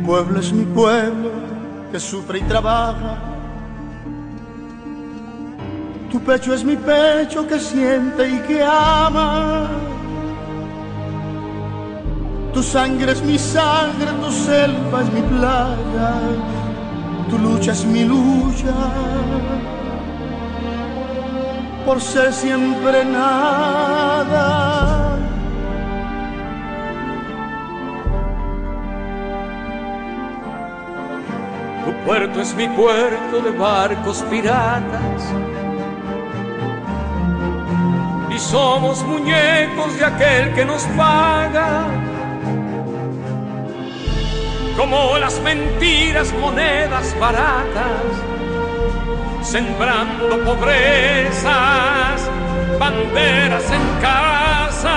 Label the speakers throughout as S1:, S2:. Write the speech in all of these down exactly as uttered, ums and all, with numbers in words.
S1: pueblo es mi pueblo que sufre y trabaja. Tu pecho es mi pecho que siente y que ama. Tu sangre es mi sangre, tu selva es mi playa, tu lucha es mi lucha, por ser siempre nada.
S2: Tu puerto es mi puerto de barcos piratas, y somos muñecos de aquel que nos paga. Como las mentiras, monedas baratas, sembrando pobrezas, banderas en casa.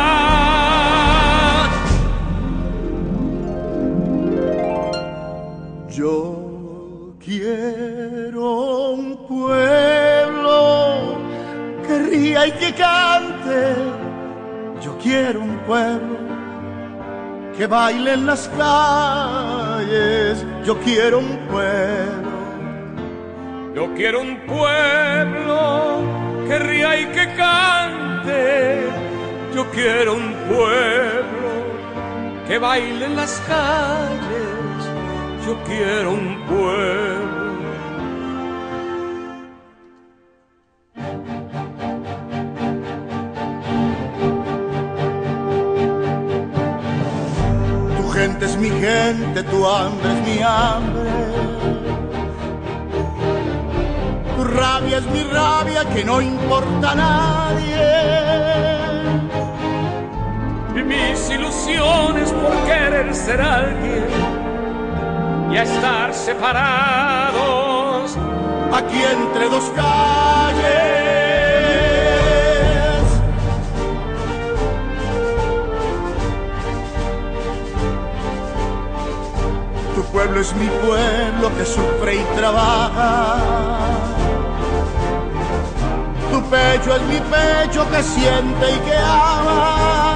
S1: Yo quiero un pueblo que ría y que cante. Yo quiero un pueblo que baile en las calles. Yo quiero un pueblo.
S2: Yo quiero un pueblo que ría y que cante. Yo quiero un pueblo que baile en las calles. Yo quiero un pueblo.
S1: Tu gente es mi gente, tu hambre es mi hambre. Tu rabia es mi rabia que no importa a nadie.
S2: Y mis ilusiones por querer ser alguien y a estar separados
S1: aquí entre dos calles. Tu pueblo es mi pueblo que sufre y trabaja. Tu pecho es mi pecho que siente y que ama.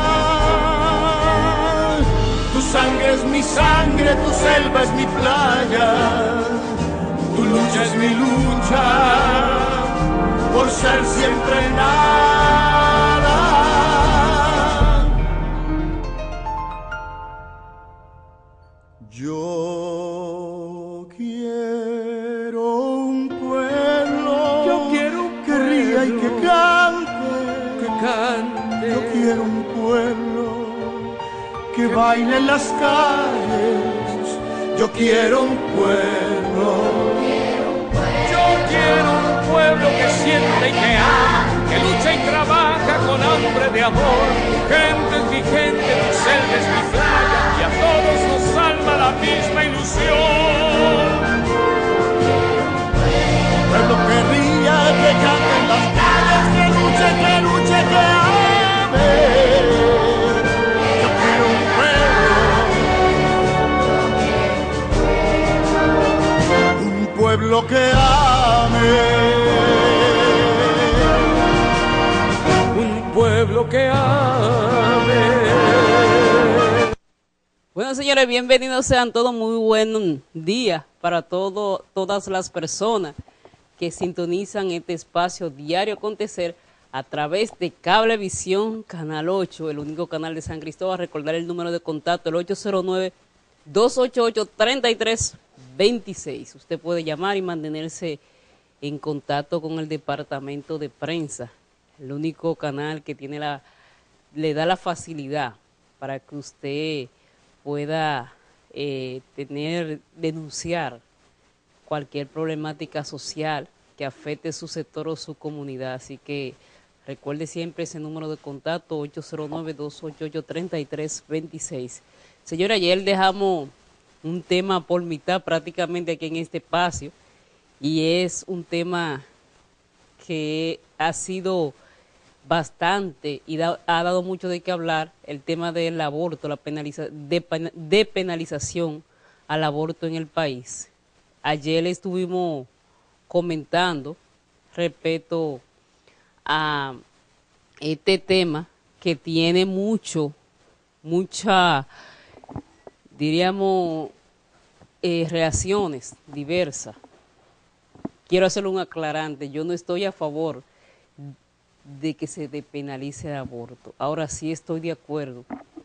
S1: Tu sangre es mi sangre, tu selva es mi playa. Tu lucha es mi lucha, por ser siempre nada. Yo quiero un pueblo,
S2: yo quiero un
S1: que ría y que cante,
S2: que cante.
S1: Yo quiero un pueblo que baile en las calles. Yo quiero un pueblo.
S2: Yo quiero un pueblo que siente y que ama, que lucha y trabaja con hambre de amor. Tu gente es mi gente, tu selva es mi playa, y a todos nos salva la misma ilusión.
S1: Pueblo que ría, que cante en las calles, que luche, que luche, que ame. Yo quiero un pueblo, un pueblo que ame.
S2: Un pueblo que ame.
S3: Bueno, señores, bienvenidos sean todos, muy buen día para todo, todas las personas que sintonizan este espacio Diario Acontecer a través de Cablevisión Canal ocho, el único canal de San Cristóbal. Recordar el número de contacto, el ocho cero nueve, dos ocho ocho, tres tres dos seis. Usted puede llamar y mantenerse en contacto con el departamento de prensa, el único canal que tiene la, le da la facilidad para que usted pueda eh, tener, denunciar cualquier problemática social que afecte su sector o su comunidad. Así que recuerde siempre ese número de contacto, ocho cero nueve, dos ocho ocho, tres tres dos seis. Señora, ayer dejamos un tema por mitad prácticamente aquí en este espacio, y es un tema que ha sido bastante y da, ha dado mucho de qué hablar, el tema del aborto, la penaliza, de, de penalización al aborto en el país. Ayer estuvimos comentando respecto a este tema que tiene mucho, mucha, diríamos, eh, reacciones diversas. Quiero hacer un aclarante, yo no estoy a favor de que se depenalice el aborto. Ahora sí estoy de acuerdo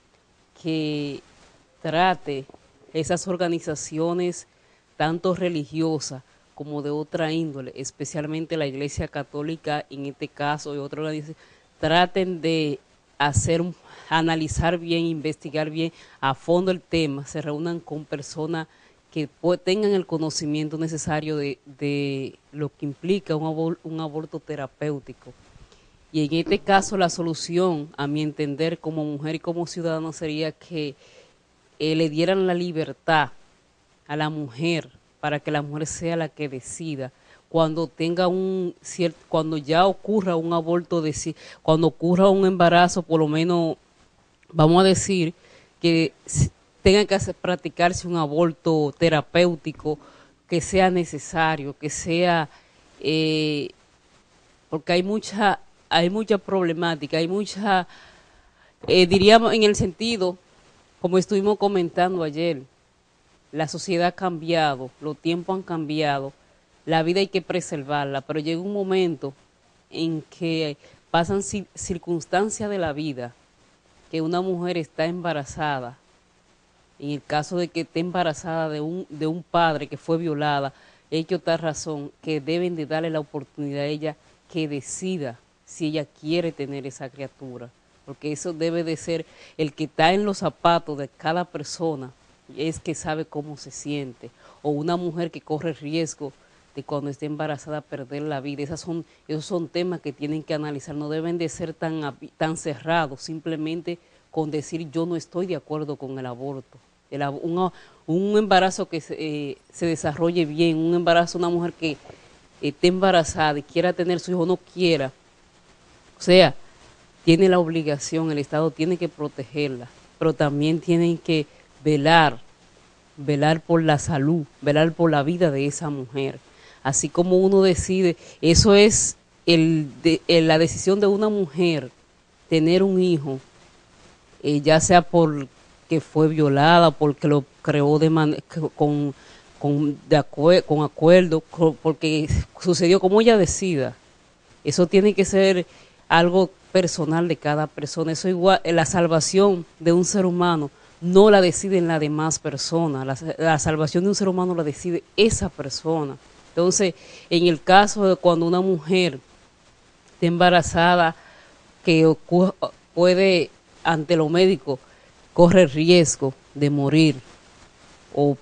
S3: que trate esas organizaciones, tanto religiosas como de otra índole, especialmente la Iglesia Católica en este caso y otras organizaciones, traten de hacer, analizar bien, investigar bien a fondo el tema, se reúnan con personas que tengan el conocimiento necesario de, de lo que implica un, abor, un aborto terapéutico. Y en este caso la solución, a mi entender, como mujer y como ciudadano, sería que eh, le dieran la libertad a la mujer para que la mujer sea la que decida cuando tenga un cierto, cuando ya ocurra un aborto, de, cuando ocurra un embarazo, por lo menos, vamos a decir, que tenga que hacer, practicarse un aborto terapéutico, que sea necesario, que sea, eh, porque hay mucha, hay mucha problemática, hay mucha, eh, diríamos en el sentido, como estuvimos comentando ayer, la sociedad ha cambiado, los tiempos han cambiado, la vida hay que preservarla, pero llega un momento en que pasan circunstancias de la vida, que una mujer está embarazada, en el caso de que esté embarazada de un, de un padre que fue violada, hecho tal razón que deben de darle la oportunidad a ella que decida si ella quiere tener esa criatura, porque eso debe de ser el que está en los zapatos de cada persona, es que sabe cómo se siente, o una mujer que corre riesgo de cuando esté embarazada perder la vida. Esas son, esos son temas que tienen que analizar, no deben de ser tan, tan cerrados, simplemente con decir yo no estoy de acuerdo con el aborto. El, un, un embarazo que se, eh, se desarrolle bien, un embarazo, una mujer que esté embarazada y quiera tener su hijo, no quiera, o sea, tiene la obligación, el Estado tiene que protegerla, pero también tienen que velar, velar por la salud, velar por la vida de esa mujer. Así como uno decide, eso es el de, el, la decisión de una mujer, tener un hijo, eh, ya sea porque fue violada, porque lo creó de man, con, con, de acue, con acuerdo, porque sucedió como ella decida. Eso tiene que ser algo personal de cada persona. Eso igual, la salvación de un ser humano no la deciden las demás personas, la, la salvación de un ser humano la decide esa persona. Entonces, en el caso de cuando una mujer está embarazada, que puede, ante los médicos, corre el riesgo de morir, o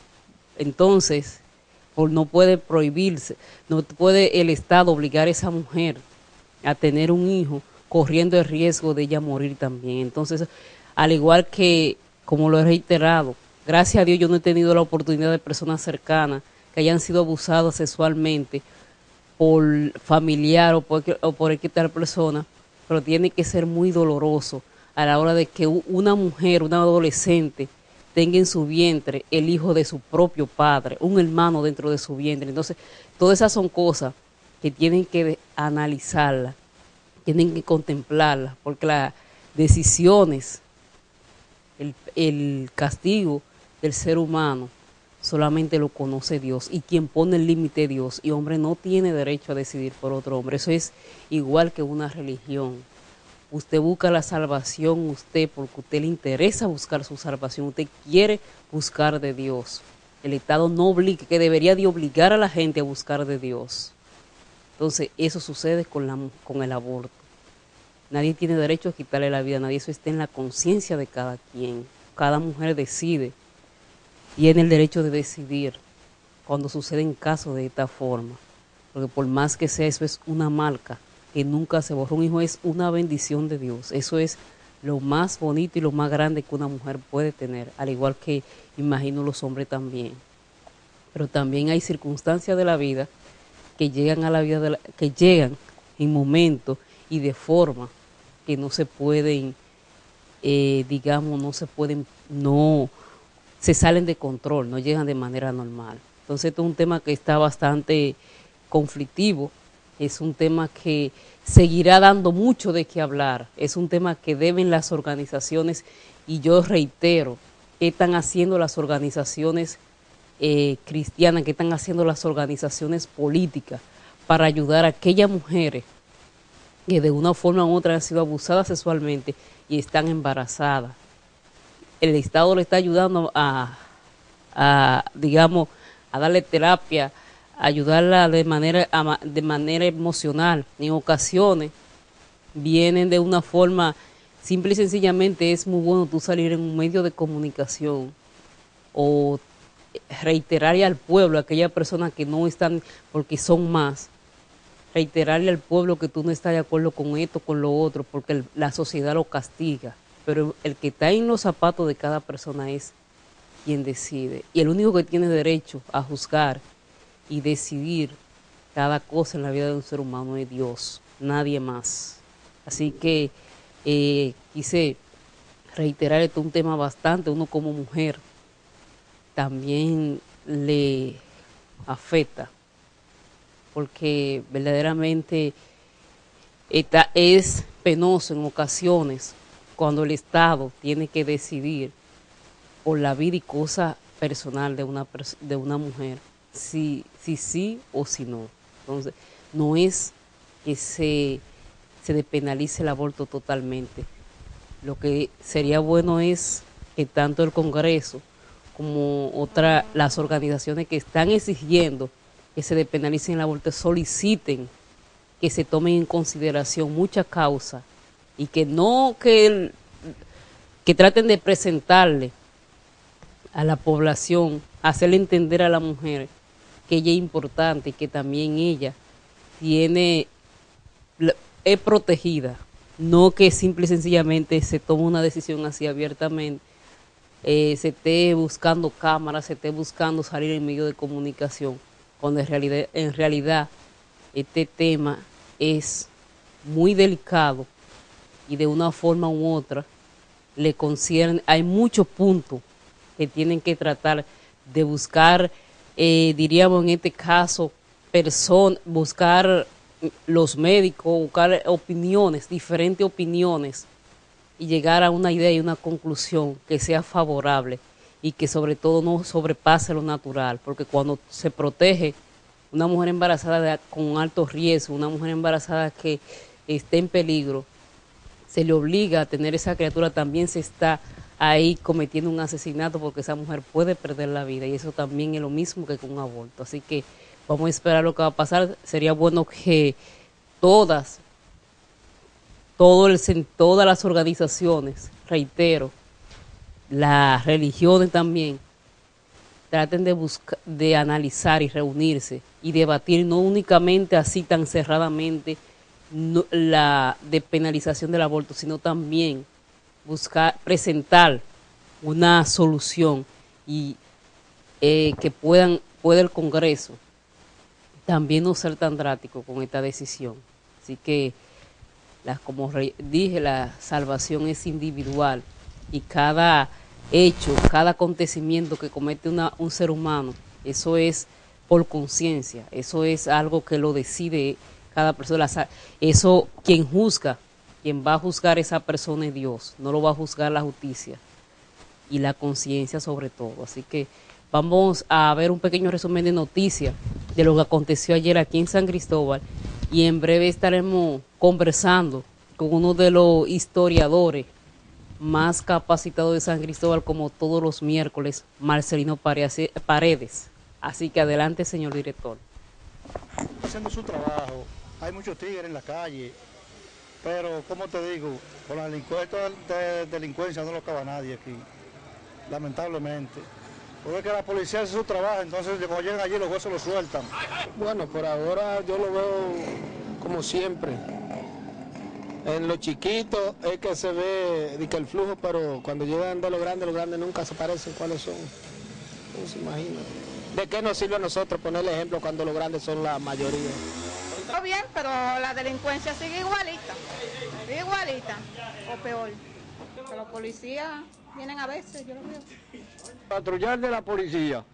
S3: entonces, o no puede prohibirse, no puede el Estado obligar a esa mujer a tener un hijo, corriendo el riesgo de ella morir también. Entonces, al igual que, como lo he reiterado, gracias a Dios yo no he tenido la oportunidad de personas cercanas que hayan sido abusadas sexualmente por familiar o por, o por X tal persona, pero tiene que ser muy doloroso a la hora de que una mujer, una adolescente, tenga en su vientre el hijo de su propio padre, un hermano dentro de su vientre. Entonces, todas esas son cosas que tienen que analizarlas, tienen que contemplarlas, porque las decisiones, el, el castigo del ser humano, solamente lo conoce Dios, y quien pone el límite es Dios, y hombre no tiene derecho a decidir por otro hombre. Eso es igual que una religión. Usted busca la salvación, usted, porque a usted le interesa buscar su salvación, usted quiere buscar de Dios. El Estado no obliga, que debería de obligar a la gente a buscar de Dios. Entonces, eso sucede con, la, con el aborto. Nadie tiene derecho a quitarle la vida a nadie, eso está en la conciencia de cada quien. Cada mujer decide, tiene el derecho de decidir cuando suceden casos de esta forma, porque por más que sea, eso es una marca que nunca se borra. Un hijo es una bendición de Dios, eso es lo más bonito y lo más grande que una mujer puede tener, al igual que imagino los hombres también. Pero también hay circunstancias de la vida que llegan a la vida de la, que llegan en momentos y de forma que no se pueden, eh, digamos, no se pueden, no se salen de control, no llegan de manera normal. Entonces, esto es un tema que está bastante conflictivo, es un tema que seguirá dando mucho de qué hablar, es un tema que deben las organizaciones, y yo reitero, ¿qué están haciendo las organizaciones eh, cristianas que están haciendo las organizaciones políticas para ayudar a aquellas mujeres que de una forma u otra han sido abusadas sexualmente y están embarazadas. El Estado le está ayudando a, a digamos, a darle terapia, a ayudarla de manera, a, de manera emocional. En ocasiones vienen de una forma, simple y sencillamente es muy bueno tú salir en un medio de comunicación o reiterarle al pueblo, a aquellas personas que no están, porque son más, reiterarle al pueblo que tú no estás de acuerdo con esto, con lo otro, porque el, la sociedad lo castiga. Pero el que está en los zapatos de cada persona es quien decide. Y el único que tiene derecho a juzgar y decidir cada cosa en la vida de un ser humano es Dios, nadie más. Así que eh, quise reiterar esto, un tema bastante, uno como mujer también le afecta, porque verdaderamente esta es penoso en ocasiones cuando el Estado tiene que decidir por la vida y cosa personal de una, de una mujer, si, si sí o si no. Entonces, no es que se, se despenalice el aborto totalmente. Lo que sería bueno es que tanto el Congreso como otra, las organizaciones que están exigiendo que se despenalicen el aborto soliciten que se tomen en consideración muchas causas y que no que, el, que traten de presentarle a la población, hacerle entender a la mujer que ella es importante y que también ella tiene es protegida, no que simple y sencillamente se tome una decisión así abiertamente, eh, se esté buscando cámaras, se esté buscando salir en medio de comunicación, cuando en realidad, en realidad este tema es muy delicado y de una forma u otra le concierne, hay muchos puntos que tienen que tratar de buscar, eh, diríamos en este caso, person, buscar los médicos, buscar opiniones, diferentes opiniones y llegar a una idea y una conclusión que sea favorable y que sobre todo no sobrepase lo natural, porque cuando se protege una mujer embarazada de, con alto riesgo, una mujer embarazada que esté en peligro, se le obliga a tener esa criatura, también se está ahí cometiendo un asesinato porque esa mujer puede perder la vida y eso también es lo mismo que con un aborto. Así que vamos a esperar lo que va a pasar. Sería bueno que todas, todo el, todas las organizaciones, reitero, las religiones también, traten de buscar, de analizar y reunirse y debatir no únicamente así tan cerradamente no, la despenalización del aborto, sino también buscar, presentar una solución y eh, que puedan, pueda el Congreso también no ser tan drástico con esta decisión. Así que, la, como re, dije, la salvación es individual y cada hecho, cada acontecimiento que comete una, un ser humano, eso es por conciencia, eso es algo que lo decide cada persona. Eso, quien juzga, quien va a juzgar a esa persona es Dios, no lo va a juzgar la justicia y la conciencia sobre todo. Así que vamos a ver un pequeño resumen de noticias de lo que aconteció ayer aquí en San Cristóbal y en breve estaremos conversando con uno de los historiadores más capacitados de San Cristóbal, como todos los miércoles, Marcelino Paredes. Así que adelante, señor director.
S4: Haciendo su trabajo, hay muchos tigres en la calle, pero como te digo, con la delincuencia, de delincuencia no lo acaba nadie aquí, lamentablemente. Porque que la policía hace su trabajo, entonces cuando llegan allí los jueces lo sueltan.
S5: Bueno, por ahora yo lo veo como siempre. En lo chiquito es que se ve de que el flujo, pero cuando llegan de lo grande, los grandes nunca se parecen cuáles son. No se imagina. ¿De qué nos sirve a nosotros ponerle ejemplo cuando los grandes son la mayoría?
S6: Está bien, pero la delincuencia sigue igualita, sigue igualita o peor. Que los policías vienen a veces, yo lo veo.
S7: Patrullar de la policía,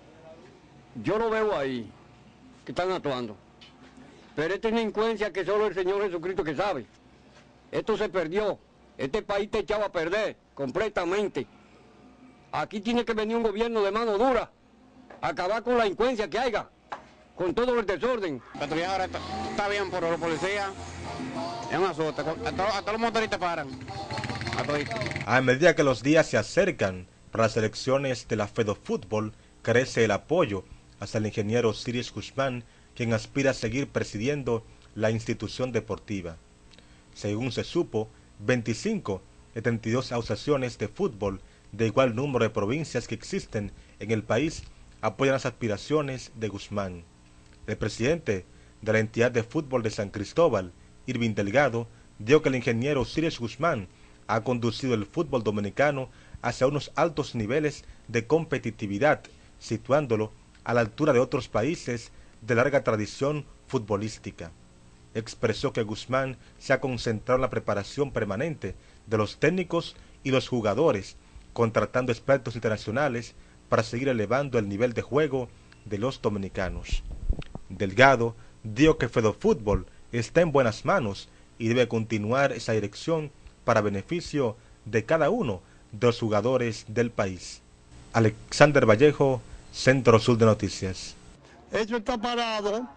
S7: yo lo veo ahí, que están actuando. Pero esta delincuencia que solo el Señor Jesucristo que sabe. Esto se perdió, este país está echado a perder completamente. Aquí tiene que venir un gobierno de mano dura acabar con la delincuencia que haya, con todo el desorden.
S5: Patrulla ahora está, está bien, pero los policías es una sota. A todos, a todos los motoristas paran. A todos.
S8: A medida que los días se acercan para las elecciones de la FEDOFútbol, crece el apoyo hacia el ingeniero Osiris Guzmán, quien aspira a seguir presidiendo la institución deportiva. Según se supo, veinticinco de treinta y dos asociaciones de fútbol de igual número de provincias que existen en el país apoyan las aspiraciones de Guzmán. El presidente de la entidad de fútbol de San Cristóbal, Irving Delgado, dijo que el ingeniero Osiris Guzmán ha conducido el fútbol dominicano hacia unos altos niveles de competitividad, situándolo a la altura de otros países de larga tradición futbolística. Expresó que Guzmán se ha concentrado en la preparación permanente de los técnicos y los jugadores, contratando expertos internacionales para seguir elevando el nivel de juego de los dominicanos. Delgado dijo que FEDOFútbol está en buenas manos y debe continuar esa dirección para beneficio de cada uno de los jugadores del país. Alexander Vallejo, Centro Sur de Noticias.
S4: Eso está parado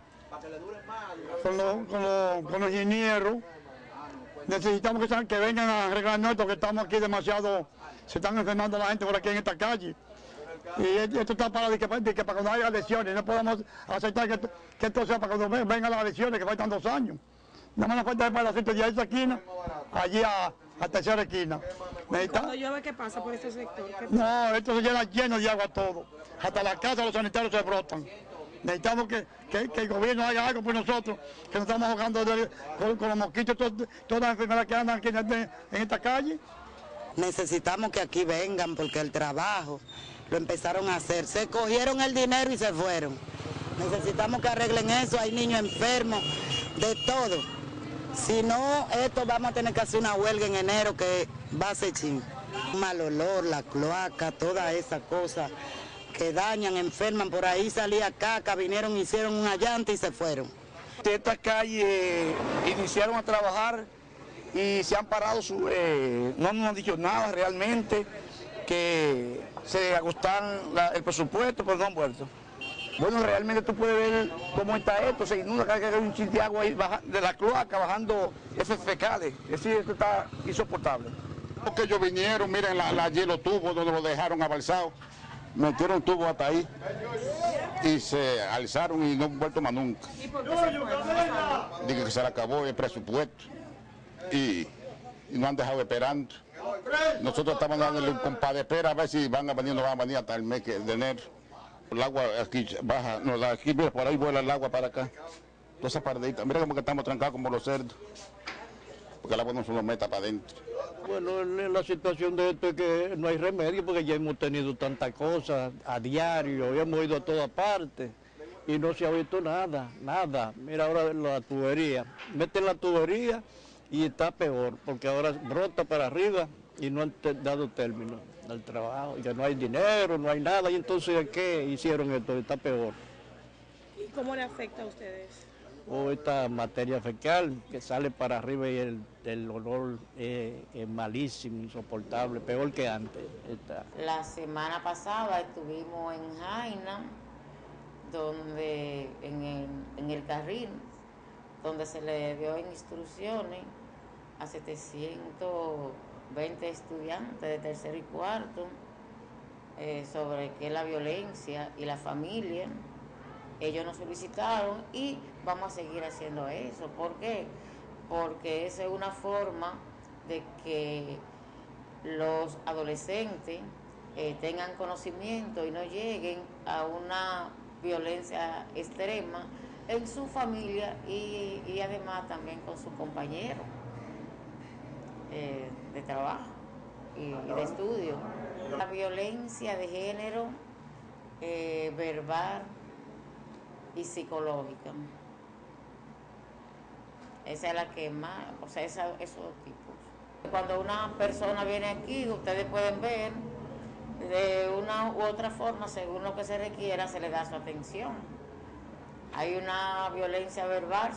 S4: con los, con los, con los ingenieros. Necesitamos que, que vengan a arreglarnos esto, que estamos aquí demasiado, se están enfermando la gente por aquí en esta calle. Y esto está parado de que, de que para cuando haya elecciones, no podemos aceptar que, que esto sea para cuando vengan las elecciones, que faltan dos años. Nada más nos falta para la gente de esa esquina, allí a la tercera esquina.
S9: Cuando llueve, ¿qué pasa por este sector?
S4: No, esto se llena lleno de agua todo. Hasta las casas los sanitarios se brotan. Necesitamos que, que, que el gobierno haga algo por nosotros, que nos estamos jugando de, con, con los mosquitos, todo, todas las enfermedades que andan aquí en, este, en esta calle.
S10: Necesitamos que aquí vengan porque el trabajo lo empezaron a hacer. Se cogieron el dinero y se fueron. Necesitamos que arreglen eso, hay niños enfermos, de todo. Si no, esto vamos a tener que hacer una huelga en enero que va a ser ching. Mal olor, la cloaca, todas esas cosas que dañan, enferman. Por ahí salía caca, vinieron, hicieron una llanta y se fueron.
S11: Estas calles iniciaron a trabajar y se han parado, su, eh, no nos han dicho nada realmente, que se ajustan la, el presupuesto, pero no han vuelto. Bueno, realmente tú puedes ver cómo está esto, se inunda cada vez que hay un chiste de agua ahí baja, de la cloaca bajando esos fecales, es decir, esto está insoportable.
S12: Porque ellos vinieron, miren la, la hielo tubo donde lo dejaron abalsado, metieron tubo hasta ahí y se alzaron y no han vuelto más nunca.
S9: ¿Y por qué se fue?
S12: Dije que se le acabó el presupuesto y, y no han dejado esperando. Nosotros estamos dándole un compás de espera a ver si van a venir o no van a venir hasta el mes de enero. El agua aquí baja, no, aquí mira, por ahí vuela el agua para acá. Toda esa pardita, mira como que estamos trancados como los cerdos, porque el agua no se nos meta para adentro.
S7: Bueno, la situación de esto es que no hay remedio porque ya hemos tenido tantas cosas a diario, ya hemos ido a todas partes y no se ha visto nada, nada. Mira ahora la tubería, meten la tubería y está peor porque ahora brota para arriba y no han dado término al trabajo, ya no hay dinero, no hay nada y entonces ¿qué hicieron esto? Está peor.
S9: ¿Y cómo le afecta a ustedes?
S7: O esta materia fecal que sale para arriba y el, el olor eh, es malísimo, insoportable, peor que antes. Está.
S13: La semana pasada estuvimos en Jaina, donde en el, en el carril, donde se le dio instrucciones a setecientos veinte estudiantes de tercero y cuarto eh, sobre qué es la violencia y la familia. Ellos nos solicitaron y vamos a seguir haciendo eso. ¿Por qué? Porque esa es una forma de que los adolescentes eh, tengan conocimiento y no lleguen a una violencia extrema en su familia y, y además también con sus compañeros eh, de trabajo y, y de estudio. La violencia de género, eh, verbal y psicológica. Esa es la que más, o sea, esa, esos tipos. Cuando una persona viene aquí, ustedes pueden ver, de una u otra forma, según lo que se requiera, se le da su atención. Hay una violencia verbal,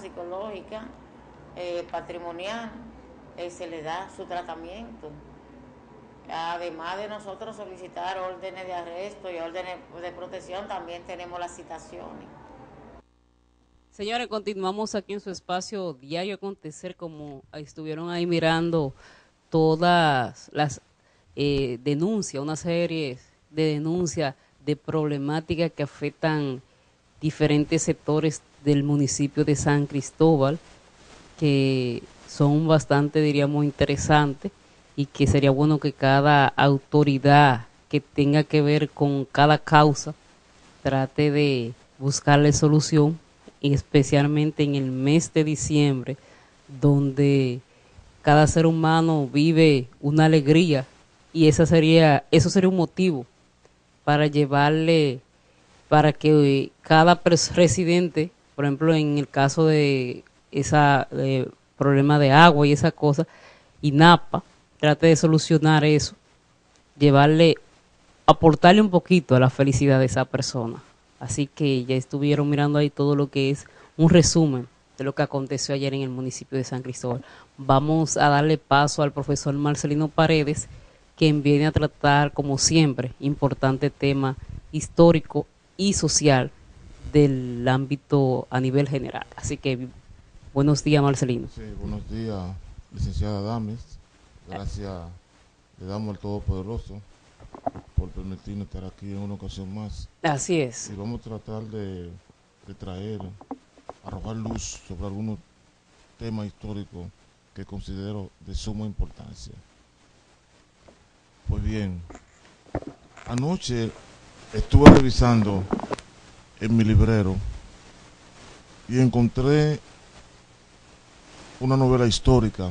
S13: Además de nosotros solicitar órdenes de arresto y órdenes de protección, también tenemos las citaciones.
S3: Señores, continuamos aquí en su espacio Diario Acontecer, como estuvieron ahí mirando todas las eh, denuncias, una serie de denuncias de problemáticas que afectan diferentes sectores del municipio de San Cristóbal, que son bastante, diríamos, interesantes, y que sería bueno que cada autoridad que tenga que ver con cada causa trate de buscarle solución, y especialmente en el mes de diciembre, donde cada ser humano vive una alegría, y esa sería, eso sería un motivo para llevarle, para que cada residente, por ejemplo, en el caso de esa eh, problema de agua y esa cosa, INAPA trate de solucionar eso, llevarle, aportarle un poquito a la felicidad de esa persona. Así que ya estuvieron mirando ahí todo lo que es un resumen de lo que aconteció ayer en el municipio de San Cristóbal. Vamos a darle paso al profesor Marcelino Paredes, quien viene a tratar, como siempre, importante tema histórico y social del ámbito a nivel general. Así que, buenos días, Marcelino.
S14: Sí, buenos días, licenciada Dames. Gracias, le damos al Todopoderoso por permitirnos estar aquí en una ocasión más.
S3: Así es.
S14: Y vamos a tratar de, de traer, arrojar luz sobre algunos temas históricos que considero de suma importancia. Pues bien, anoche estuve revisando en mi librero y encontré una novela histórica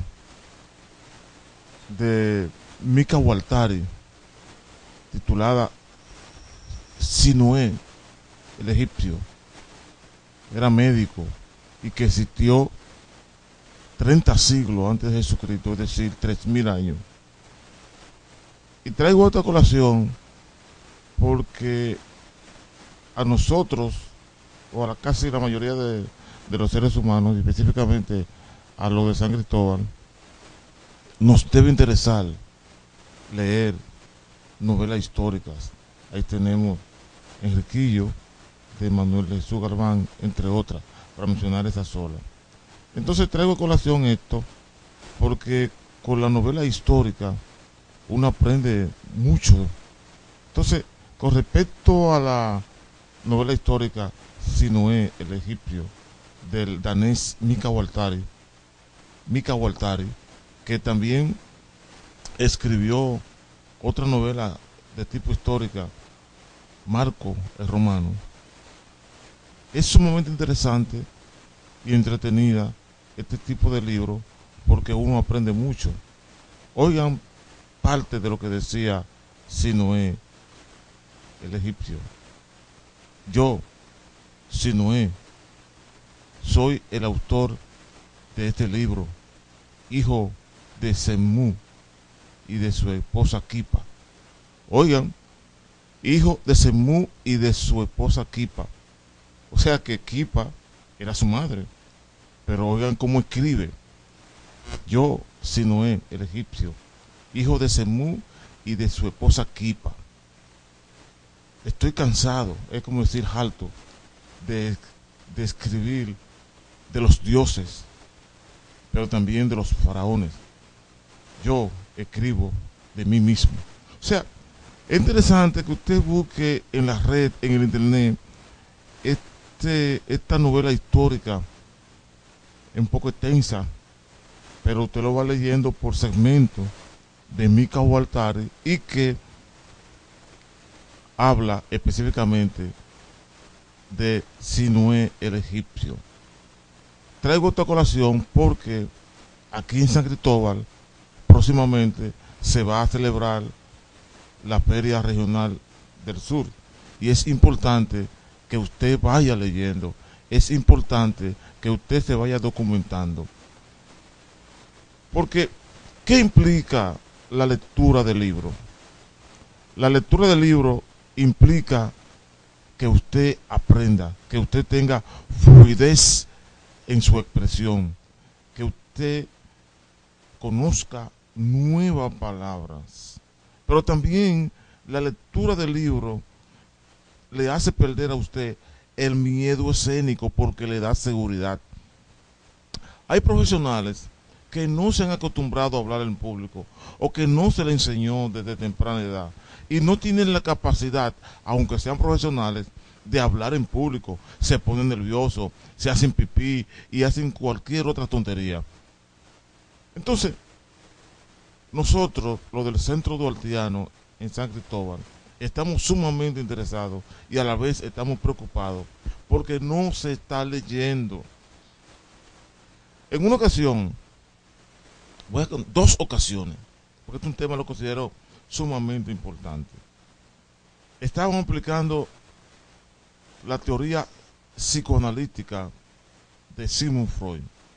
S14: de Mika Waltari titulada Sinué, el egipcio. Era médico y que existió treinta siglos antes de Jesucristo, es decir, tres mil años. Y traigo esta colación porque a nosotros, o a la, casi la mayoría de, de los seres humanos, específicamente a los de San Cristóbal, nos debe interesar leer novelas históricas. Ahí tenemos Enriquillo, de Manuel Jesús Galván, entre otras, para mencionar esa sola. Entonces traigo a colación esto, porque con la novela histórica uno aprende mucho. Entonces, con respecto a la novela histórica Sinué, el egipcio, del danés Mika Waltari, Mika Waltari, que también escribió otra novela de tipo histórica, Marco el Romano. Es sumamente interesante y entretenida este tipo de libro, porque uno aprende mucho. Oigan parte de lo que decía Sinué, el egipcio. Yo, Sinué, soy el autor de este libro, hijo de Semú y de su esposa Kipa. Oigan, hijo de Semú y de su esposa Kipa. O sea que Kipa era su madre. Pero oigan cómo escribe. Yo, Sinué, el egipcio, hijo de Semú y de su esposa Kipa. Estoy cansado, es como decir alto, de, de escribir de los dioses, pero también de los faraones. Yo escribo de mí mismo. O sea, es interesante que usted busque en la red, en el internet, este, esta novela histórica, un poco extensa, pero usted lo va leyendo por segmentos, de Mika Waltari, y que habla específicamente de Sinué el egipcio. Traigo esta colación porque aquí en San Cristóbal próximamente se va a celebrar la Feria Regional del Sur, y es importante que usted vaya leyendo, es importante que usted se vaya documentando, porque ¿qué implica la lectura del libro? La lectura del libro implica que usted aprenda, que usted tenga fluidez en su expresión, que usted conozca nuevas palabras, Pero también la lectura del libro le hace perder a usted el miedo escénico porque le da seguridad. Hay profesionales que no se han acostumbrado a hablar en público o que no se le enseñó desde temprana edad y no tienen la capacidad, aunque sean profesionales, de hablar en público. Se ponen nerviosos, se hacen pipí y hacen cualquier otra tontería. Entonces, nosotros, los del Centro Duartiano en San Cristóbal, estamos sumamente interesados y a la vez estamos preocupados porque no se está leyendo. En una ocasión, voy a, dos ocasiones, porque este es un tema lo considero sumamente importante. Estábamos explicando la teoría psicoanalítica de Sigmund Freud.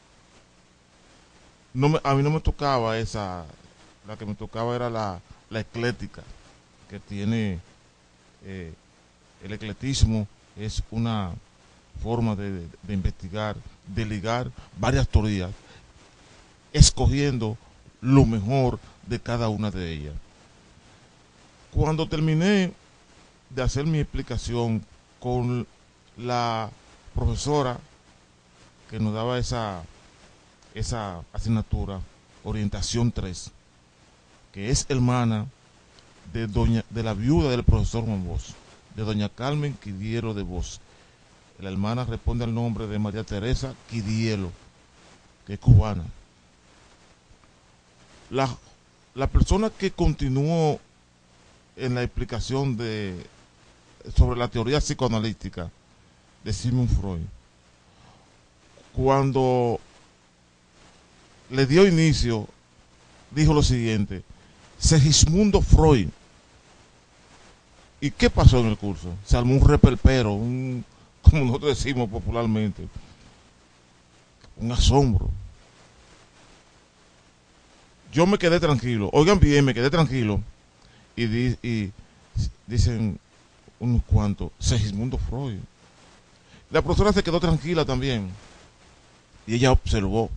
S14: No me, a mí no me tocaba esa, la que me tocaba era la, la eclética, que tiene, eh, el ecletismo es una forma de, de, de investigar, de ligar varias teorías, escogiendo lo mejor de cada una de ellas. Cuando terminé de hacer mi explicación con la profesora que nos daba esa, esa asignatura, orientación tres, que es hermana de, doña, de la viuda del profesor Juan Bosch, de doña Carmen Quidielo de Bosch. La hermana responde al nombre de María Teresa Quidielo, que es cubana. La, la persona que continuó en la explicación de, sobre la teoría psicoanalítica de Sigmund Freud, cuando le dio inicio, dijo lo siguiente: Segismundo Freud. ¿Y qué pasó en el curso? Se armó un reperpero, un, como nosotros decimos popularmente, un asombro. Yo me quedé tranquilo, oigan bien, me quedé tranquilo, y, di, y dicen unos cuantos, Segismundo Freud. La profesora se quedó tranquila también, y ella observó.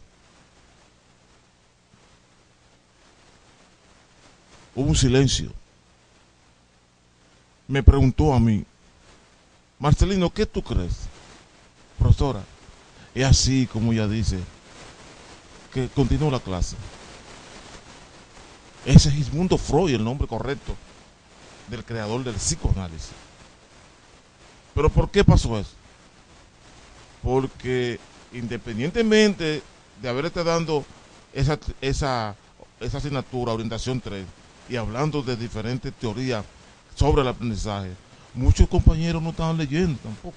S14: Hubo un silencio. Me preguntó a mí, Marcelino, ¿qué tú crees? Profesora, es así como ella dice, que continúa la clase. Ese es Sigmund Freud, el nombre correcto del creador del psicoanálisis. ¿Pero por qué pasó eso? Porque independientemente de haberte dando esa, esa, esa asignatura, orientación tres, y hablando de diferentes teorías sobre el aprendizaje, muchos compañeros no estaban leyendo tampoco.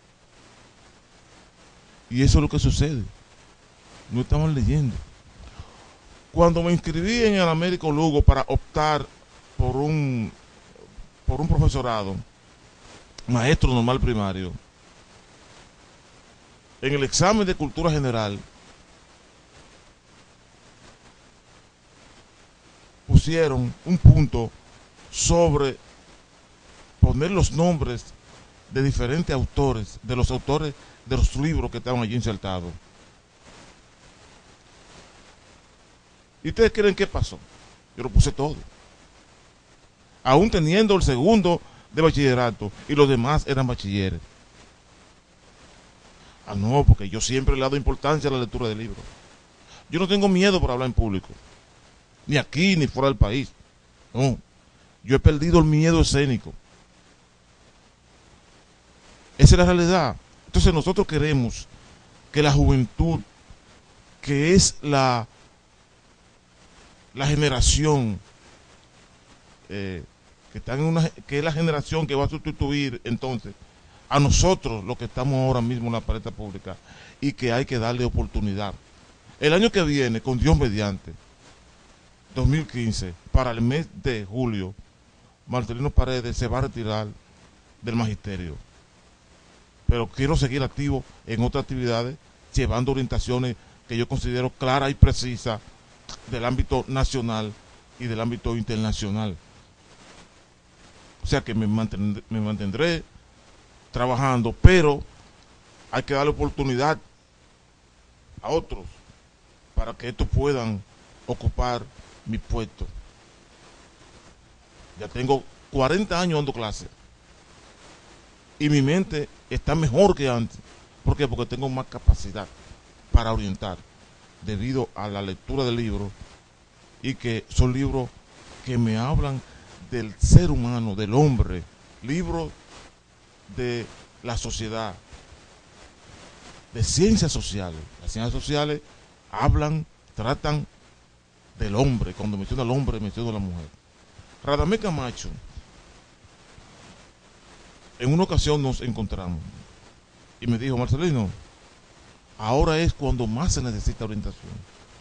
S14: Y eso es lo que sucede. No estaban leyendo. Cuando me inscribí en el Américo Lugo para optar por un, por un profesorado, maestro normal primario, en el examen de cultura general, pusieron un punto sobre poner los nombres de diferentes autores, de los autores de los libros que estaban allí insertados. ¿Y ustedes creen qué pasó? Yo lo puse todo. Aún teniendo el segundo de bachillerato y los demás eran bachilleres. Ah, no, porque yo siempre le he dado importancia a la lectura de libros. Yo no tengo miedo por hablar en público. Ni aquí, ni fuera del país. No. Yo he perdido el miedo escénico. Esa es la realidad. Entonces nosotros queremos que la juventud, que es la, la generación, eh, que, está en una, que es la generación que va a sustituir entonces a nosotros los que estamos ahora mismo en la palestra pública, y que hay que darle oportunidad. El año que viene, con Dios mediante, dos mil quince, para el mes de julio, Marcelino Paredes se va a retirar del magisterio. Pero quiero seguir activo en otras actividades, llevando orientaciones que yo considero claras y precisas del ámbito nacional y del ámbito internacional. O sea que me mantendré, me mantendré trabajando, pero hay que darle oportunidad a otros para que estos puedan ocupar mi puesto. Ya tengo cuarenta años dando clases. Y mi mente está mejor que antes. ¿Por qué? Porque tengo más capacidad para orientar debido a la lectura de libros y que son libros que me hablan del ser humano, del hombre, libros de la sociedad, de ciencias sociales. Las ciencias sociales hablan, tratan del hombre. Cuando menciono al hombre, menciono a la mujer. Radamés Camacho, en una ocasión nos encontramos y me dijo: Marcelino, ahora es cuando más se necesita orientación.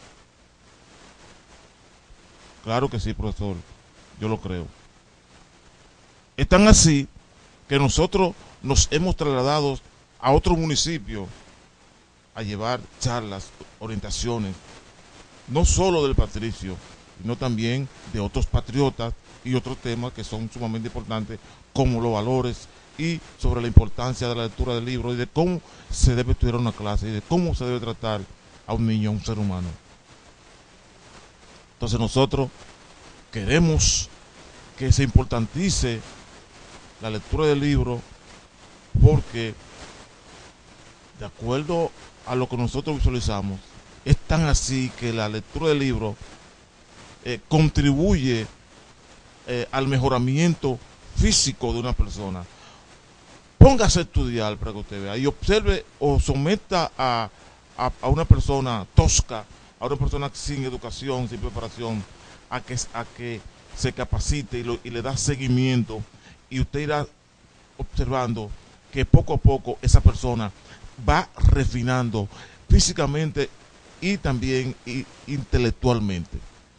S14: Claro que sí, profesor, yo lo creo. Es tan así que nosotros nos hemos trasladado a otro municipio a llevar charlas, orientaciones, no solo del patricio, sino también de otros patriotas y otros temas que son sumamente importantes, como los valores y sobre la importancia de la lectura del libro y de cómo se debe estudiar una clase y de cómo se debe tratar a un niño, a un ser humano. Entonces nosotros queremos que se importantice la lectura del libro porque, de acuerdo a lo que nosotros visualizamos, es tan así que la lectura del libro eh, contribuye eh, al mejoramiento físico de una persona. Póngase a estudiar para que usted vea y observe o someta a, a, a una persona tosca, a una persona sin educación, sin preparación, a que, a que se capacite y, lo, y le da seguimiento, y usted irá observando que poco a poco esa persona va refinando físicamente y también y, intelectualmente.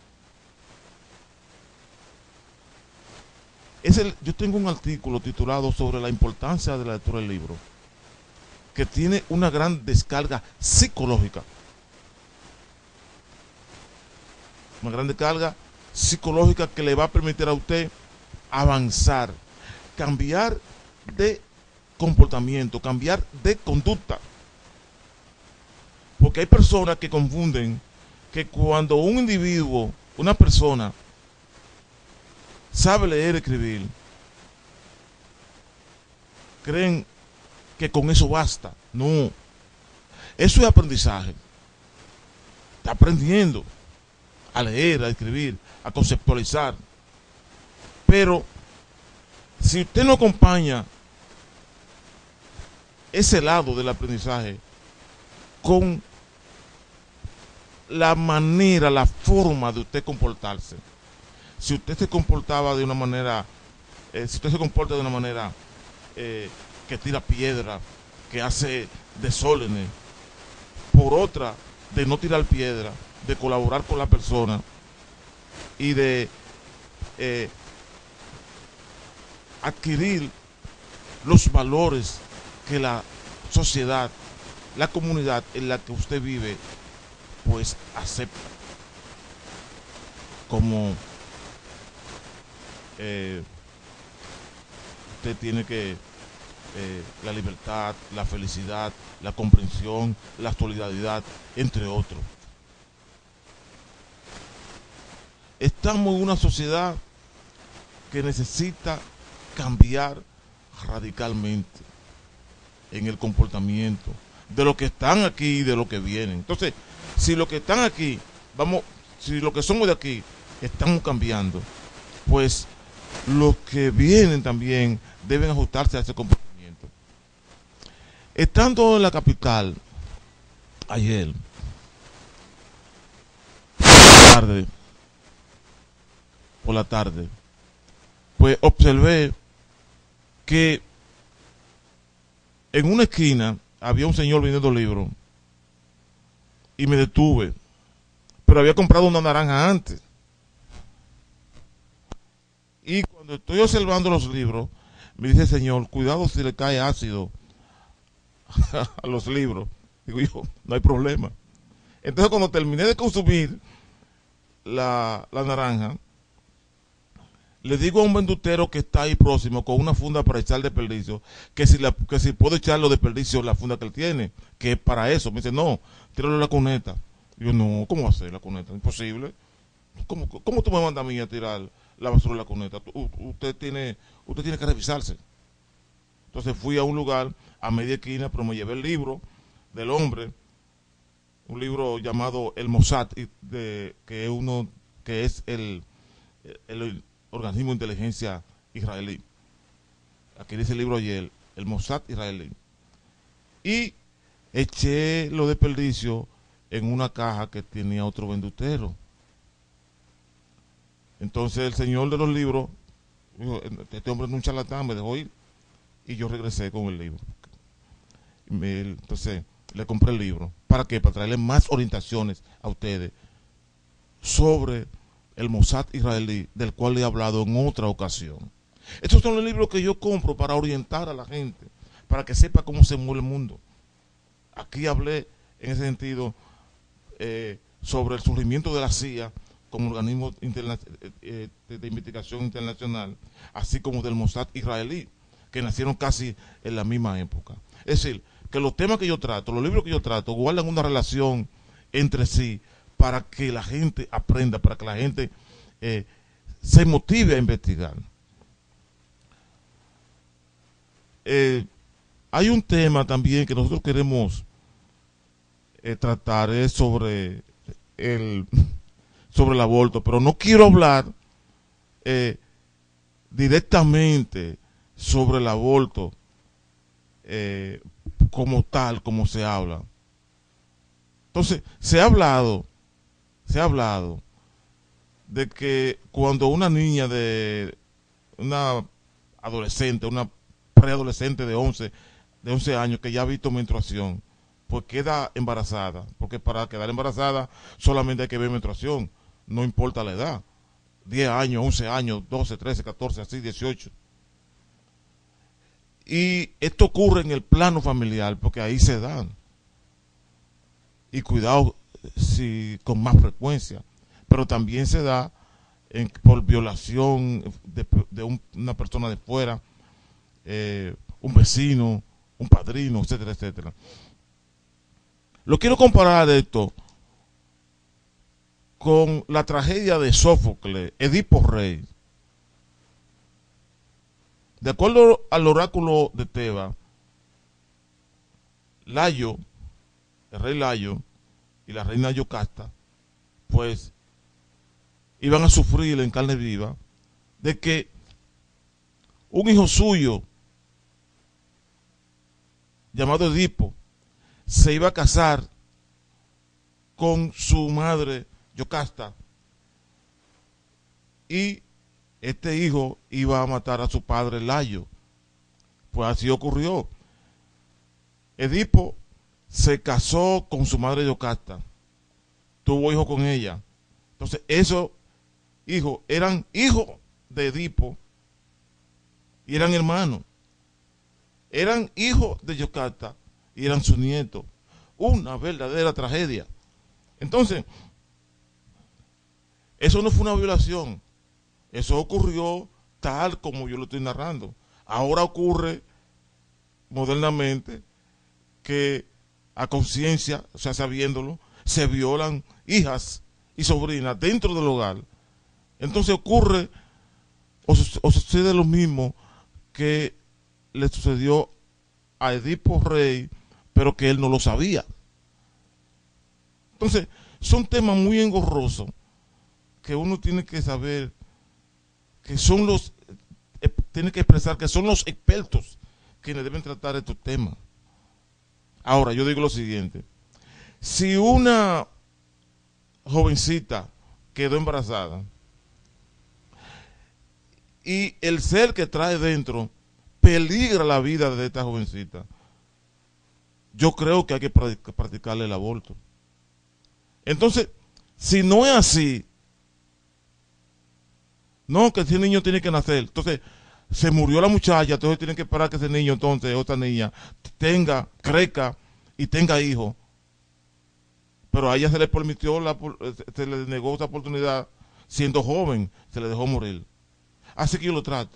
S14: Es el, yo tengo un artículo titulado sobre la importancia de la lectura del libro, que tiene una gran descarga psicológica. Una gran descarga psicológica que le va a permitir a usted avanzar, cambiar de comportamiento, cambiar de conducta. Porque hay personas que confunden que cuando un individuo, una persona, sabe leer y escribir, creen que con eso basta. No, eso es aprendizaje. Está aprendiendo a leer, a escribir, a conceptualizar. Pero si usted no acompaña ese lado del aprendizaje con la manera, la forma de usted comportarse, si usted se comportaba de una manera, eh, si usted se comporta de una manera eh, que tira piedra, que hace desórdenes, por otra, de no tirar piedra, de colaborar con la persona y de eh, adquirir los valores que la sociedad, la comunidad en la que usted vive, pues acepta como eh, usted tiene que eh, la libertad, la felicidad, la comprensión, la solidaridad, entre otros. Estamos en una sociedad que necesita cambiar radicalmente en el comportamiento de los que están aquí y de los que vienen. Entonces, si los que están aquí, vamos, si los que somos de aquí estamos cambiando, pues los que vienen también deben ajustarse a ese comportamiento. Estando en la capital ayer, tarde, por la tarde, pues observé que en una esquina había un señor vendiendo libros y me detuve, pero había comprado una naranja antes. Y cuando estoy observando los libros, me dice el señor: cuidado si le cae ácido a los libros. Digo yo, no hay problema. Entonces, cuando terminé de consumir la, la naranja, le digo a un vendutero que está ahí próximo con una funda para echar desperdicio, que si, la, que si puedo echar los desperdicios la funda que él tiene, que es para eso. Me dice: no, tíralo la cuneta. Digo: no, ¿cómo hacer la cuneta? Imposible. ¿Cómo, cómo tú me mandas a mí a tirar la basura en la cuneta. U, usted tiene, usted tiene que revisarse. Entonces fui a un lugar a media esquina, pero me llevé el libro del hombre, un libro llamado El Mossad, de, que es uno que es el, el, el organismo de inteligencia israelí. Aquí dice el libro ayer, el Mossad israelí. Y eché los desperdicios en una caja que tenía otro vendutero. Entonces el señor de los libros dijo, este hombre es un charlatán, me dejó ir. Y yo regresé con el libro. Me, entonces le compré el libro. ¿Para qué? Para traerle más orientaciones a ustedes sobre el Mossad israelí, del cual le he hablado en otra ocasión. Estos son los libros que yo compro para orientar a la gente, para que sepa cómo se mueve el mundo. Aquí hablé en ese sentido eh, sobre el surgimiento de la C I A como organismo interna eh, de, de investigación internacional, así como del Mossad israelí, que nacieron casi en la misma época. Es decir, que los temas que yo trato, los libros que yo trato, guardan una relación entre sí para que la gente aprenda, para que la gente eh, se motive a investigar. Eh, hay un tema también que nosotros queremos eh, tratar, es sobre el, sobre el aborto, pero no quiero hablar eh, directamente sobre el aborto eh, como tal, como se habla. Entonces, se ha hablado, se ha hablado de que cuando una niña de, una adolescente, una preadolescente de once, de once años que ya ha visto menstruación, pues queda embarazada, porque para quedar embarazada solamente hay que ver menstruación, no importa la edad, diez años, once años, doce, trece, catorce, así, dieciocho. Y esto ocurre en el plano familiar, porque ahí se dan. Y cuidado si con más frecuencia, pero también se da en, por violación de, de un, una persona de fuera, eh, un vecino, un padrino, etcétera, etcétera. Lo quiero comparar esto con la tragedia de Sófocles, Edipo Rey. De acuerdo al oráculo de Tebas, Layo, el rey Layo y la reina Yocasta, pues iban a sufrir en carne viva de que un hijo suyo llamado Edipo se iba a casar con su madre Yocasta y este hijo iba a matar a su padre Layo. Pues así ocurrió. Edipo se casó con su madre Yocasta, tuvo hijo con ella. Entonces esos hijos eran hijos de Edipo y eran hermanos. Eran hijos de Yocasta y eran sus nietos. Una verdadera tragedia. Entonces, eso no fue una violación. Eso ocurrió tal como yo lo estoy narrando. Ahora ocurre modernamente que a conciencia, o sea, sabiéndolo, se violan hijas y sobrinas dentro del hogar. Entonces ocurre o, o sucede lo mismo que le sucedió a Edipo Rey, pero que él no lo sabía. Entonces, son temas muy engorrosos que uno tiene que saber que son los, eh, tiene que expresar que son los expertos quienes deben tratar estos temas. Ahora, yo digo lo siguiente: si una jovencita quedó embarazada y el ser que trae dentro peligra la vida de esta jovencita, yo creo que hay que practicarle el aborto. Entonces, si no es así, no, que ese niño tiene que nacer, entonces se murió la muchacha, entonces tienen que esperar que ese niño, entonces, otra niña, tenga, crezca y tenga hijos. Pero a ella se le permitió, la, se le negó esa oportunidad, siendo joven, se le dejó morir. Así que yo lo trato.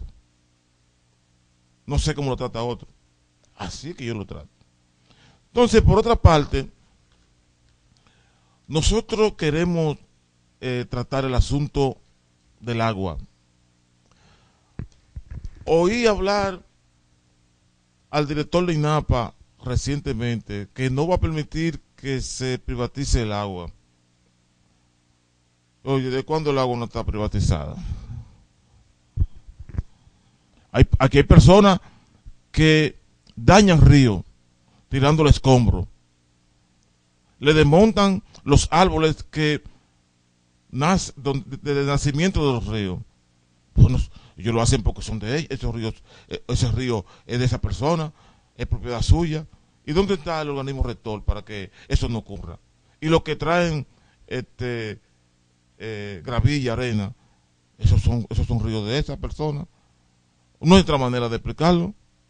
S14: No sé cómo lo trata otro. Así que yo lo trato. Entonces, por otra parte, nosotros queremos eh, tratar el asunto del agua. Oí hablar al director de INAPA recientemente que no va a permitir que se privatice el agua. Oye, ¿de cuándo el agua no está privatizada? Hay, aquí hay personas que dañan ríos tirándole escombros. Le desmontan los árboles que nace desde el nacimiento de los ríos. Bueno, ellos lo hacen porque son de ellos. Esos ríos, ese río es de esa persona, es propiedad suya. ¿Y dónde está el organismo rector para que eso no ocurra? Y los que traen este eh, gravilla, arena, esos son, esos son ríos de esa persona. No hay otra manera de explicarlo.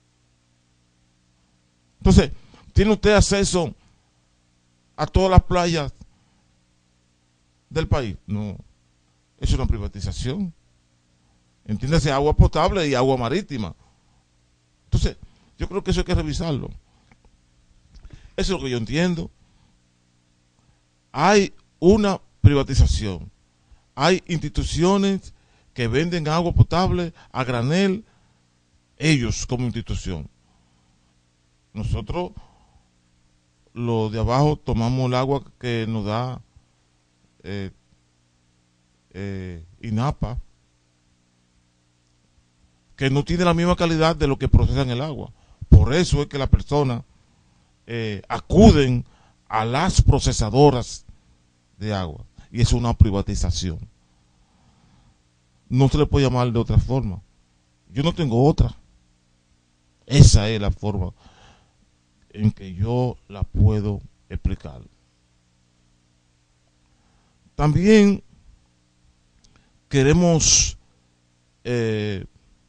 S14: Entonces, ¿tiene usted acceso a todas las playas del país? No, es una privatización. Entiéndase, agua potable y agua marítima. Entonces, yo creo que eso hay que revisarlo. Eso es lo que yo entiendo. Hay una privatización. Hay instituciones que venden agua potable a granel, ellos como institución. Nosotros, los de abajo, tomamos el agua que nos da eh, eh, INAPA, que no tiene la misma calidad de lo que procesan el agua. Por eso es que las personas eh, acuden a las procesadoras de agua. Y es una privatización. No se le puede llamar de otra forma. Yo no tengo otra. Esa es la forma en que yo la puedo explicar. También queremos eh,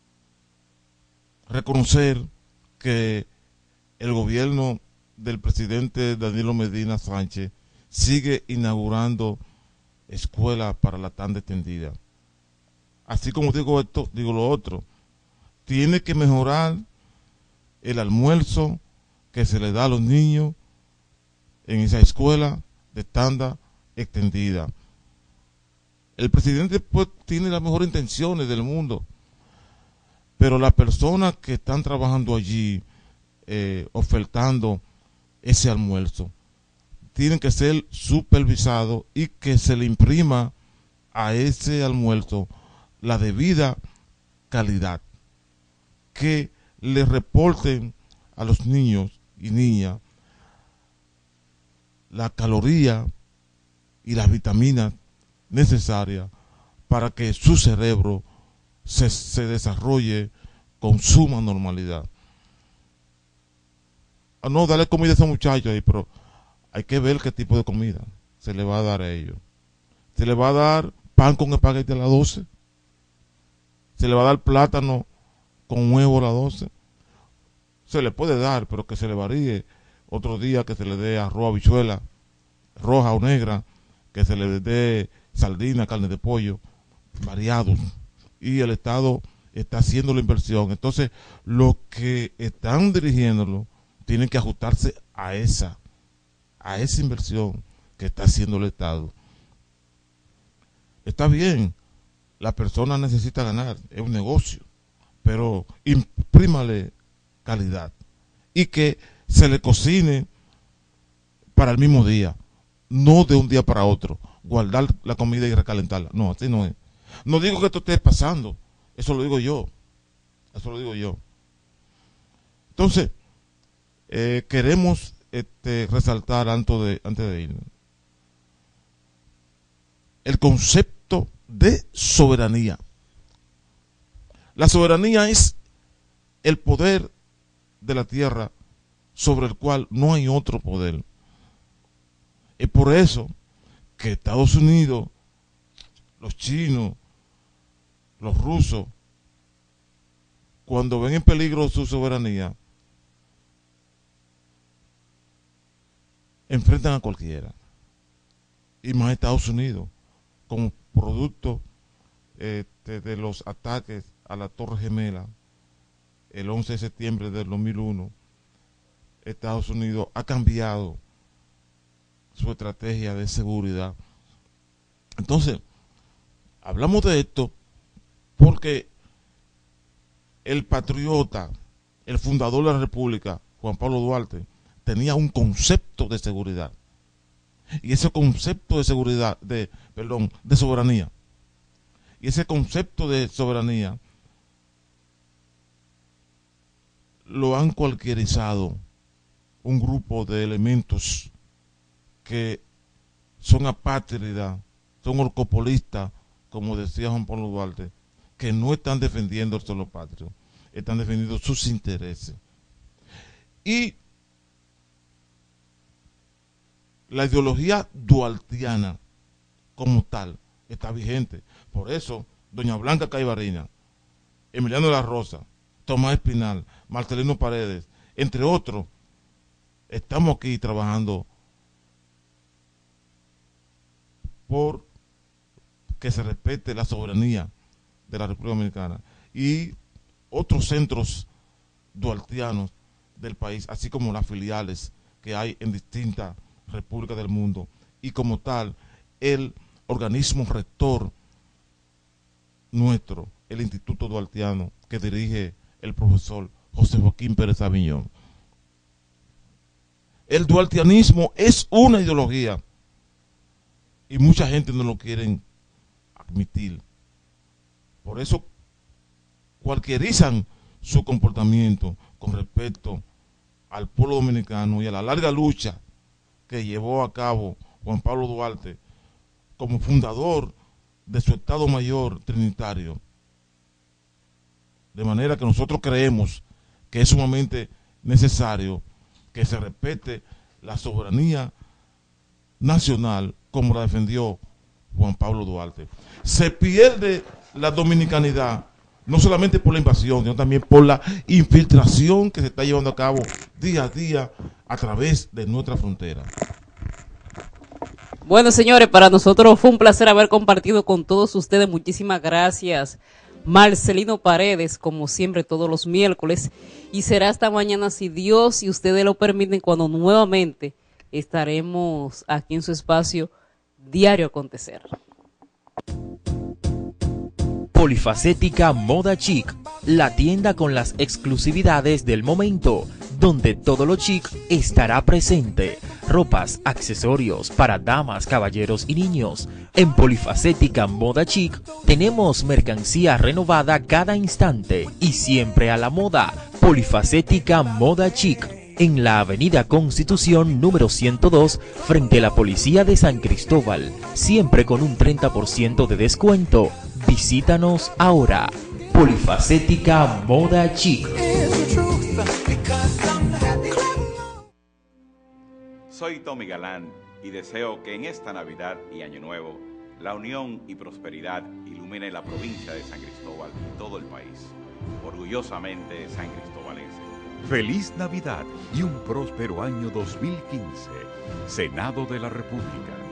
S14: reconocer que el gobierno del presidente Danilo Medina Sánchez sigue inaugurando escuelas para la tanda extendida. Así como digo esto, digo lo otro. Tiene que mejorar el almuerzo que se le da a los niños en esa escuela de tanda extendida. El presidente pues tiene las mejores intenciones del mundo, pero las personas que están trabajando allí eh, ofertando ese almuerzo tienen que ser supervisados y que se le imprima a ese almuerzo la debida calidad, que le reporten a los niños y niñas la caloría y las vitaminas necesarias para que su cerebro se, se desarrolle con suma normalidad. Ah, no, darle comida a esos muchachos ahí, pero hay que ver qué tipo de comida se le va a dar a ellos. Se le va a dar pan con espagueti a las doce. Se le va a dar plátano con huevo a las doce. Se le puede dar, pero que se le varíe. Otro día que se le dé arroz, habichuela, roja o negra, que se le dé sardina, carne de pollo, variados. Y el Estado está haciendo la inversión. Entonces, los que están dirigiéndolo tienen que ajustarse a esa, a esa inversión que está haciendo el Estado. Está bien, la persona necesita ganar, es un negocio, pero imprímale calidad y que se le cocine para el mismo día, no de un día para otro, guardar la comida y recalentarla. No, así no es. No digo que esto esté pasando, eso lo digo yo, eso lo digo yo. Entonces, eh, queremos este, resaltar antes de, antes de irnos el concepto de soberanía. La soberanía es el poder de la tierra sobre el cual no hay otro poder. Es por eso que Estados Unidos, los chinos, los rusos, cuando ven en peligro su soberanía, enfrentan a cualquiera. Y más Estados Unidos, como producto este, de los ataques a la Torre Gemela, el once de septiembre del dos mil uno, Estados Unidos ha cambiado su estrategia de seguridad. Entonces, hablamos de esto porque el patriota, el fundador de la República, Juan Pablo Duarte, tenía un concepto de seguridad. Y ese concepto de seguridad, de, perdón, de soberanía, y ese concepto de soberanía lo han cualquierizado un grupo de elementos que son apátridas, son orcopolistas, como decía Juan Pablo Duarte, que no están defendiendo el solo patrio, están defendiendo sus intereses. Y la ideología duartiana como tal está vigente. Por eso, doña Blanca Caibarina, Emiliano de la Rosa, Tomás Espinal, Marcelino Paredes, entre otros, estamos aquí trabajando por que se respete la soberanía de la República Dominicana y otros centros duartianos del país, así como las filiales que hay en distintas repúblicas del mundo, y como tal, el organismo rector nuestro, el Instituto Duartiano, que dirige el profesor José Joaquín Pérez Aviñón. El duartianismo es una ideología y mucha gente no lo quiere admitir. Por eso cualquierizan su comportamiento con respecto al pueblo dominicano y a la larga lucha que llevó a cabo Juan Pablo Duarte como fundador de su Estado Mayor Trinitario. De manera que nosotros creemos que es sumamente necesario que se respete la soberanía nacional como la defendió Juan Pablo Duarte. Se pierde la dominicanidad no solamente por la invasión, sino también por la infiltración que se está llevando a cabo día a día a través de nuestra frontera.
S3: Bueno, señores, para nosotros fue un placer haber compartido con todos ustedes. Muchísimas gracias, Marcelino Paredes, como siempre todos los miércoles, y será hasta mañana si Dios y ustedes lo permiten, cuando nuevamente estaremos aquí en su espacio Diario Acontecer.
S15: Polifacética Moda Chic, la tienda con las exclusividades del momento, donde todo lo chic estará presente. Ropas, accesorios para damas, caballeros y niños. En Polifacética Moda Chic tenemos mercancía renovada cada instante y siempre a la moda. Polifacética Moda Chic, en la avenida Constitución número ciento dos, frente a la Policía de San Cristóbal, siempre con un treinta por ciento de descuento. Visítanos ahora. Polifacética Moda Chic.
S16: Soy Tommy Galán y deseo que en esta Navidad y Año Nuevo la unión y prosperidad ilumine la provincia de San Cristóbal y todo el país. Orgullosamente San Cristobalense.
S17: Feliz Navidad y un próspero año dos mil quince. Senado de la República.